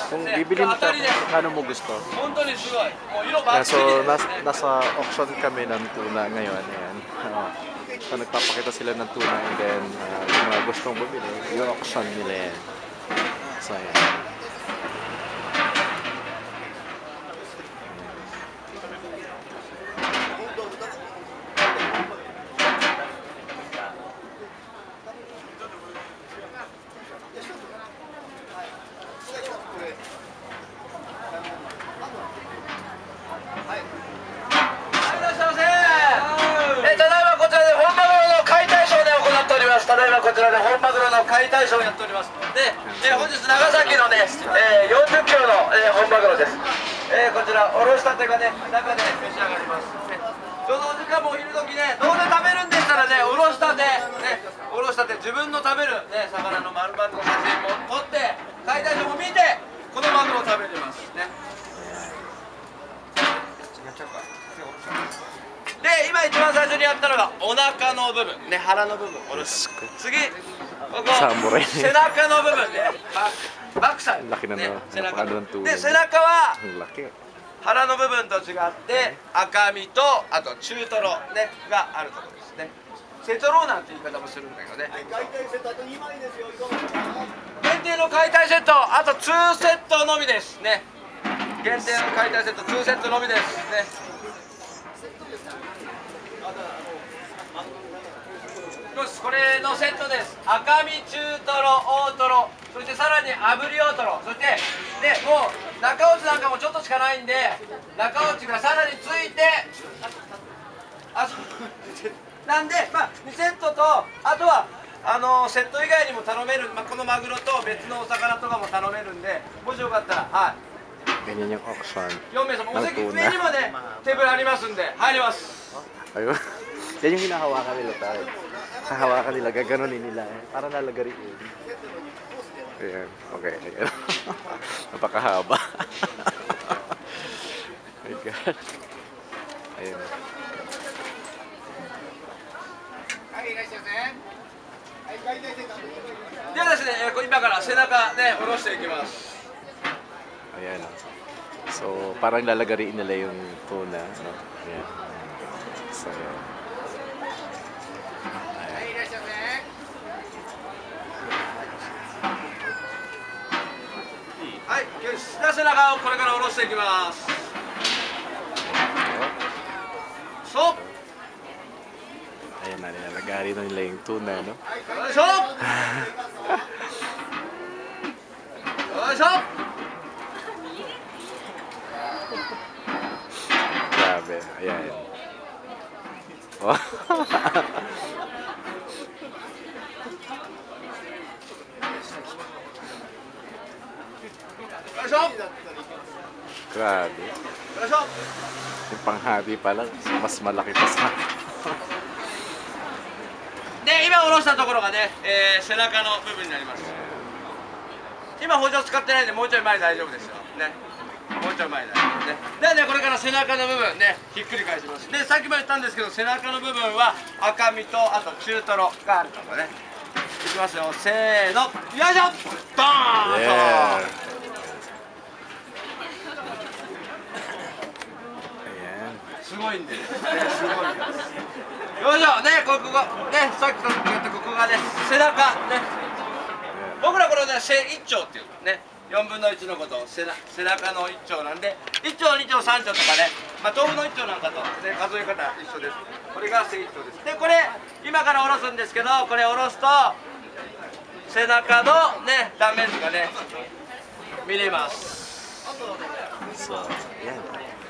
Kung bibili mo ka, ano mo gusto? Yeah, so, nasa auction kami ng tuna ngayon. Ayan. So, nagpapakita sila ng tuna and then yung mga gustong bumili, yung auction nila yan. So, ayan. ただいまこちらで本マグロの解体ショーをやっております。で、本日長崎のね、40キロの、本マグロです。こちらおろしたてがね、中で召し上がります。ちょうどお時間もお昼時ね、どうせ食べるんでしたらね、おろしたて、おろしたて自分の食べるね、魚の丸々の写真も撮って、解体ショーも見て、このマグロを食べれますね。で、今一番最初にやったのがお腹の部分ね、腹の部分おろす。次、ここ背中の部分ね、バックサイド、ね、背中で、背中は腹の部分と違って赤身とあと中トロねがあるところですね。セトロなんて言い方もするんだけどね。限定の解体セット、あと2セットのみですね。限定の解体セット2セットのみですね。これのセットです。赤身、中トロ、大トロ、そしてさらに炙り大トロ、そしてでもう中落ちなんかもちょっとしかないんで、中落ちがさらについて、なんで、まあ、2セットと、あとはセット以外にも頼める、このマグロと別のお魚とかも頼めるんで、もしよかったら、はい。 Ganyan yung auction. 4名様、お席上にもね、テーブルありますんで、入ります。 Ayun. Yan yung hinahawakan nila tayo. Hahawakan nila, gaganunin nila eh. Para nalagariin. Ayan, okay. Ayan. Napakahaba. Oh my God. Ayan. Deはですね、今から背中ね、下ろしていきます。 Ayan. So, parang lalagariin nila yung tuna. No? Ayan. So, ayan. はい、背中をこれから下ろしていきます。So, ayan na, nilalagari na nila yung tuna, no? So, so, grabe, ayan. Oh. Grabe. Yung panghati pa lang, mas malaki pa sa. で、今下ろしたところがね、背中の部分になります。今包丁使ってないんで、もうちょい前大丈夫ですよ。ね。もうちょい前大丈夫ね。でね、これから背中の部分ね、ひっくり返します。で、さっきも言ったんですけど、背中の部分は赤身とあと中トロがあるところね。いきますよ、せーの、よいしょ、ドーン。すごいんで、すごいです。よいしょ、ね、ここね、さっきと言ったここがね、背中ね。僕らこれね、背一丁っていうね、4分の1のことを背中の一丁なんで、1丁、2丁、3丁とかね、豆腐の一丁なんかと、ね、数え方一緒です。これが背一丁です。で、これ今から下ろすんですけど、これ下ろすと背中のね、断面図がね、見れます。 そう、yeah.